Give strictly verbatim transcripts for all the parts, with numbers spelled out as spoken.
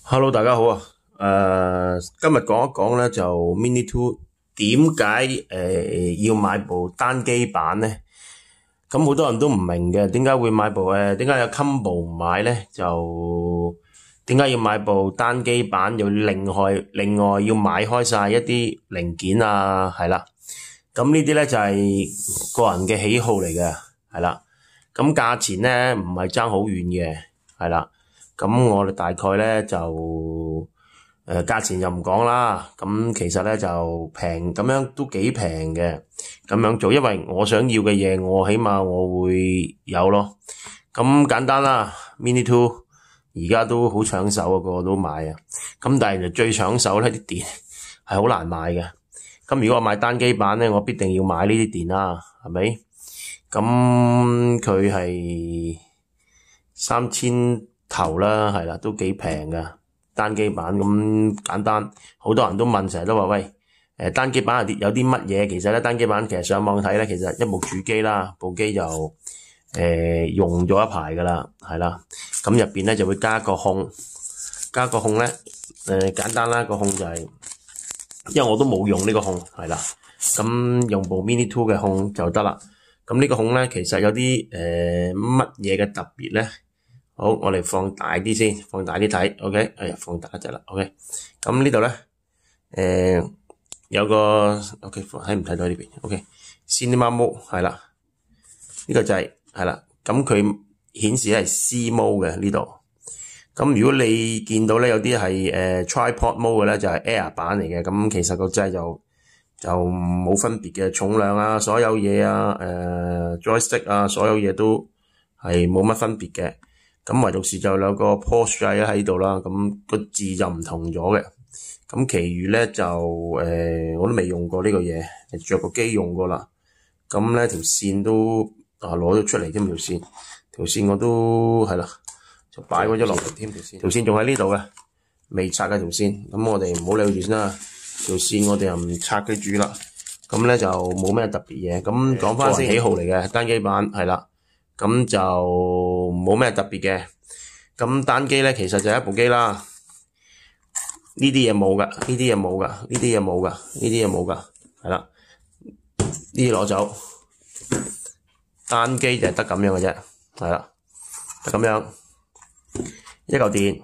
Hello，大家好啊！誒、呃，今日講一講咧就 Mini Two 點解誒要買部單機版咧？咁好多人都唔明嘅，點解會買部誒？點解有 combo 唔買咧？就點解要買部單機版？要另外另外要買開晒一啲零件啊？係啦，咁呢啲咧就係個人嘅喜好嚟嘅，係啦。咁價錢咧唔係爭好遠嘅，係啦。咁我哋大概咧就誒、呃、價錢就唔講啦，咁其實咧就平，咁樣都幾平嘅咁樣做，因為我想要嘅嘢我起碼我會有咯。咁簡單啦 ，Mini Two 而家都好搶手啊，個個都買啊。咁但係就最搶手咧啲電係好難買嘅。咁如果我買單機版咧，我必定要買呢啲電啦，係咪？咁佢係三千頭啦，係啦，都幾平噶單機版。咁簡單，好多人都問，成日都話喂，誒單機版有啲乜嘢？其實咧單機版其實上網睇咧，其實一部主機啦，部機就誒、呃、用咗一排噶啦，係啦。咁入邊咧就會加個控，加個控咧誒、呃、簡單啦，個控就係、是，因為我都冇用呢個控，係啦，咁用部 Mini Two 嘅控就得啦。咁呢個控咧其實有啲誒乜嘢嘅特別咧？好，我哋放大啲先，放大啲睇 ，OK， 哎呀，放大一隻啦 ，OK， 咁呢度咧，誒、呃，有個 OK， 睇唔睇到呢邊 ？OK，Cinema Mode 係啦，呢、這個就係係啦，咁佢顯示係 C Mode 嘅呢度。咁如果你見到咧有啲係誒 Tripod Mode 嘅咧，就係 Air 版嚟嘅，咁其實個掣就就冇分別嘅重量啊，所有嘢啊，誒、呃、Joystick 啊，所有嘢都係冇乜分別嘅。咁唯獨是就有個 pause 掣喺度啦，咁個字就唔同咗嘅。咁其餘咧就誒、呃、我都未用過呢個嘢，着個機用過啦。咁咧條線都啊攞咗出嚟添，條線條線我都係啦，就擺咗落嚟添條線。條線仲喺呢度嘅，未拆嘅條線。咁我哋唔好理佢住先啦。條線我哋又唔拆佢住啦。咁咧就冇咩特別嘢。咁講翻先，喜好嚟嘅單機版係啦。咁就冇咩特別嘅，咁單機咧其實就係一部機啦。呢啲嘢冇噶，呢啲嘢冇噶，呢啲嘢冇噶，呢啲嘢冇噶，係啦，呢啲攞走。單機就係得咁樣嘅啫，係啦，得咁樣一嚿電，誒、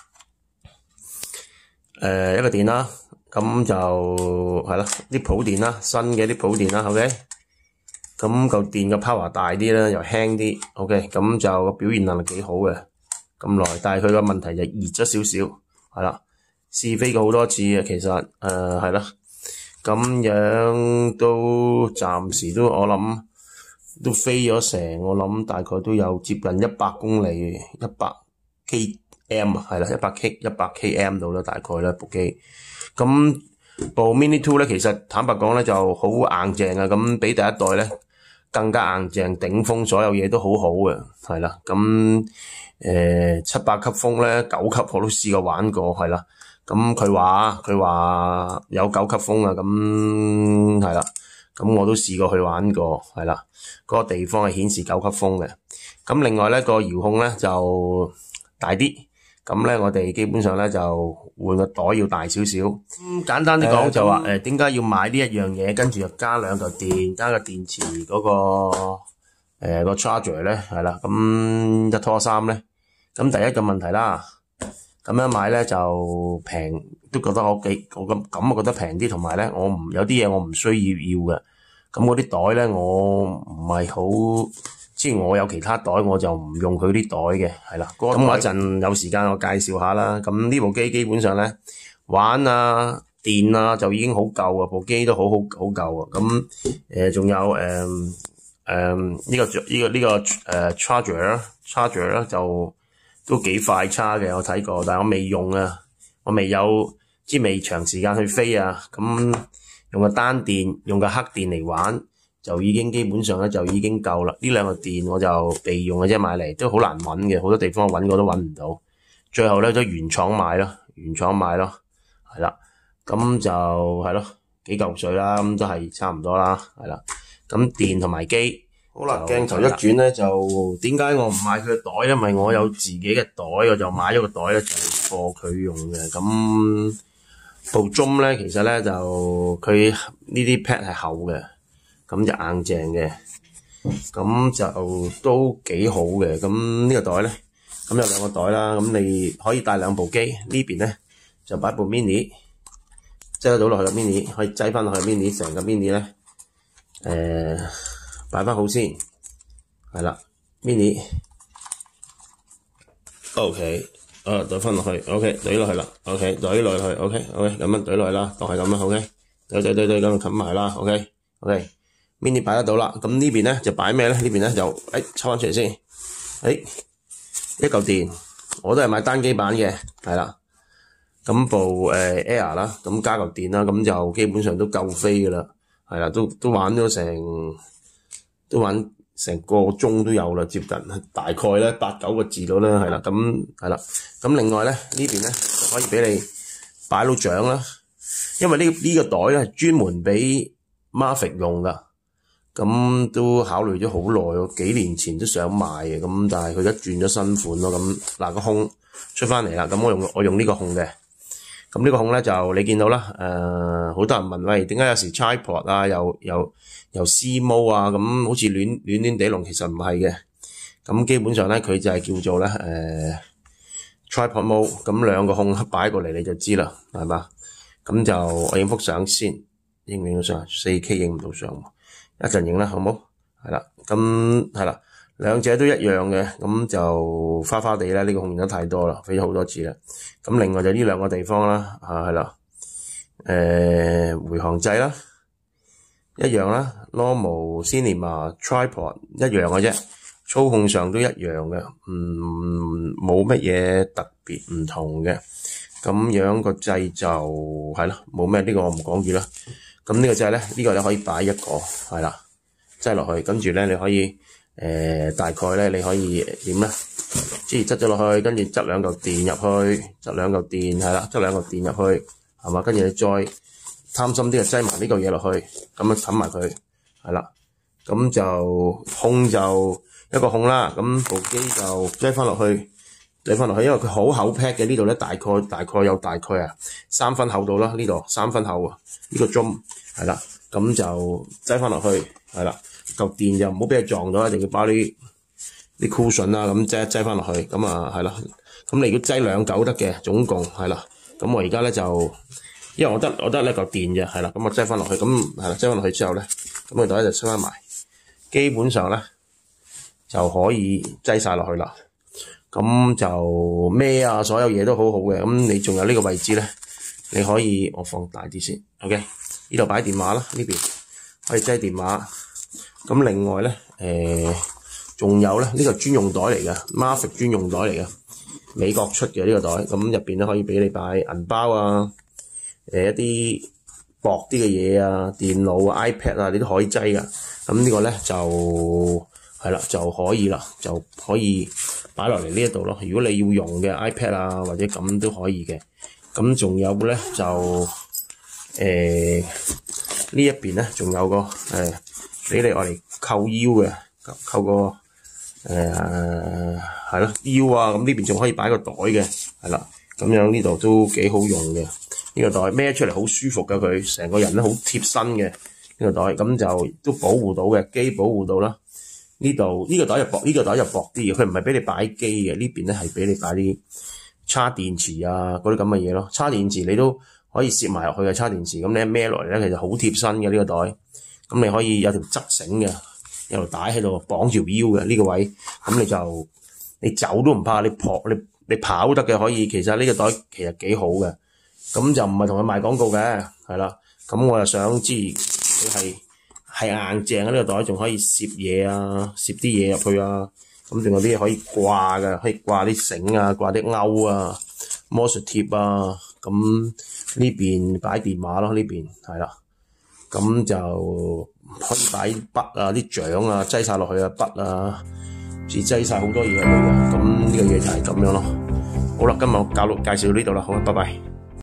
呃、一個電啦，咁就係啦，啲普電啦，新嘅啲普電啦 ，OK。咁嚿電嘅 power 大啲啦，又輕啲 ，OK， 咁就個表現能力幾好嘅，咁耐，但係佢個問題就熱咗少少，係啦，試飛過好多次嘅，其實誒係啦，咁樣都暫時都我諗都飛咗成，我諗大概都有接近一百公里，一百 km 係啦，一百 k 一百 km 到啦，大概啦部機，咁部 Mini Two 咧，其實坦白講咧就好硬淨啊，咁比第一代咧更加硬淨，頂風所有嘢都好好嘅，係啦，咁誒七八級風咧，九級我都試過玩過，係啦，咁佢話佢話有九級風啊，咁係啦，咁我都試過去玩過，係啦，嗰個地方係顯示九級風嘅，咁另外咧個遙控咧就大啲。咁咧，我哋基本上咧就換個袋要大少少。咁、嗯、簡單啲講、呃、就話誒點解要買呢一樣嘢，跟住又加兩嚿電，加個電池嗰、那個誒、呃那個 charger 咧，係啦。咁一拖三咧，咁第一個問題啦，咁樣買咧就平，都覺得我幾我咁咁我覺得平啲，同埋咧我唔有啲嘢我唔需要要嘅。咁嗰啲袋咧我唔係好。即係我有其他袋，我就唔用佢啲袋嘅，係啦。咁、那個、我一陣有時間我介紹下啦。咁呢部機基本上咧玩啊電啊就已經好夠啊，部機都好好好夠啊。咁誒仲有誒誒呢個呢、這個呢、這個誒、呃、charger charger 咧就都幾快叉嘅，我睇過，但係我未用啊，我未有即係未長時間去飛啊。咁用個單電，用個黑電嚟玩。就已經基本上咧就已經夠啦。呢兩個電我就備用嘅啫，買嚟都好難揾嘅，好多地方揾過都揾唔到。最後咧都原廠買咯，原廠買咯，係啦。咁就係咯，幾嚿水啦，咁都係差唔多啦，係啦。咁電同埋機，好啦，鏡頭一轉咧就點解我唔買佢嘅袋？因為我有自己嘅袋，我就買咗個袋咧就。 貨佢用嘅。咁部鐘咧，其實咧就佢呢啲 pad 係厚嘅，咁就硬淨嘅，咁就都幾好嘅。咁呢個袋咧，咁有兩個袋啦，咁你可以帶兩部機，呢邊咧就擺部 mini， 擠得到落去個 mini， 可以擠翻落去 mini， 成個 mini 咧誒擺翻好先，係啦 mini。OK， 啊，懟翻落去 ，OK， 懟落去啦 ，OK， 懟落去 ，OK，OK， 咁樣懟落去啦，當係咁啦 ，OK， 懟懟懟懟咁就冚埋啦 ，OK，OK，mini 擺得到啦，咁呢邊咧就擺咩咧？呢邊咧就誒抽翻出嚟先，誒一嚿電，我都係買單機版嘅，係啦，咁部誒 Air 啦，咁加嚿電啦，咁就基本上都夠飛噶啦，係啦，都都玩咗成都玩。成個鐘都有啦，接近大概咧八九個字到啦，係啦，咁係啦，咁另外咧呢邊咧就可以俾你擺到獎啦，因為呢呢個袋咧係專門俾 Mavic 用噶，咁都考慮咗好耐喎，幾年前都想買嘅，咁但係佢而家轉咗新款咯，咁嗱個控出翻嚟啦，咁我用我用呢個控嘅，咁呢個控咧就你見到啦，誒、呃、好多人問喂點解有時 tripod 啊又又由 C mode 啊，咁好似亂亂亂地龍，其實唔係嘅。咁基本上咧，佢就係叫做咧誒、呃、tripod mode。咁兩個控擺過嚟你就知啦，係嘛？咁就我影幅相先，影唔影到相？四 K 影唔到相，一陣影啦，好冇？係啦，咁係啦，兩者都一樣嘅，咁就花花地咧，呢、這個控用得太多啦，飛咗好多次啦。咁另外就呢兩個地方啦，啊係啦，誒、呃、回航掣啦。一樣啦 ，normal cinema tripod 一樣嘅啫，操控上都一樣嘅，唔冇乜嘢特別唔同嘅。咁樣個掣就係啦，冇咩呢個我唔講住啦。咁呢個掣咧，呢、呢個你可以擺一個係啦，擠落去，跟住咧你可以誒、呃、大概咧你可以點咧，即係擠咗落去，跟住執兩嚿電入去，執兩嚿電係啦，執兩嚿電入去係嘛，跟住你再貪心啲就擠埋呢嚿嘢落去，咁樣冚埋佢，係啦，咁就控就一個控啦，咁部機就擠翻落去，擠翻落去，因為佢好厚 pad 嘅，呢度咧大概大概有大概啊三分厚度啦，呢度三分厚啊，呢、這個鐘係啦，咁就擠翻落去，係啦，嚿電就唔好俾佢撞咗，一定要包啲啲 cushion 啦，咁擠一擠翻落去，咁啊係啦，咁你如果擠兩嚿得嘅，總共係啦，咁我而家咧就。因為我得我得呢嚿電嘅，係啦，咁我擠翻落去，咁係啦，擠翻落去之後咧，咁個袋就收翻埋，基本上咧就可以擠晒落去啦。咁就孭啊，所有嘢都好好嘅。咁你仲有呢個位置咧，你可以我放大啲先 ，OK？ 呢度擺電話啦，呢邊可以擠電話。咁另外咧，誒仲有咧，呢個專用袋嚟嘅 ，Mavic 專用袋嚟嘅，美國出嘅呢個袋，咁入邊咧可以俾你擺銀包啊。誒一啲薄啲嘅嘢啊，電腦啊、iPad 啊，你都可以擠噶。咁呢個咧就係啦，就可以啦，就可以擺落嚟呢一度咯。如果你要用嘅 iPad 啊，或者咁都可以嘅。咁仲有咧就誒、呃、呢一邊咧，仲有個誒俾、呃、你愛嚟扣腰嘅，扣個誒係咯腰啊。咁呢邊仲可以擺個袋嘅，係啦。咁樣呢度都幾好用嘅。呢個袋孭出嚟好舒服嘅，佢成個人咧好貼身嘅呢個袋，咁就都保護到嘅，機保護到啦。呢度呢個袋就薄，呢個袋就薄啲嘅，佢唔係俾你擺機嘅，呢邊咧係俾你擺啲叉電池啊嗰啲咁嘅嘢咯。叉電池你都可以攝埋入去嘅叉電池，咁你一孭落嚟咧，其實好貼身嘅呢個袋。咁你可以有條側繩嘅，有條帶喺度綁條腰嘅呢個位，咁你就你走都唔怕，你撲你你跑得嘅可以。其實呢個袋其實幾好嘅。咁就唔係同佢賣廣告嘅，係啦。咁我又想知佢係係硬淨嘅呢個袋，仲可以攝嘢啊，攝啲嘢入去啊。咁仲有啲嘢可以掛嘅，可以掛啲繩啊，掛啲鈎啊，魔術貼啊。咁呢邊擺電話咯，呢邊係啦。咁就可以擺筆啊，啲獎啊，擠晒落去啊，筆啊，似擠晒好多嘢入去嘅。咁呢個嘢就係咁樣咯。好啦，今日我教錄介紹到呢度啦，好啦，拜拜。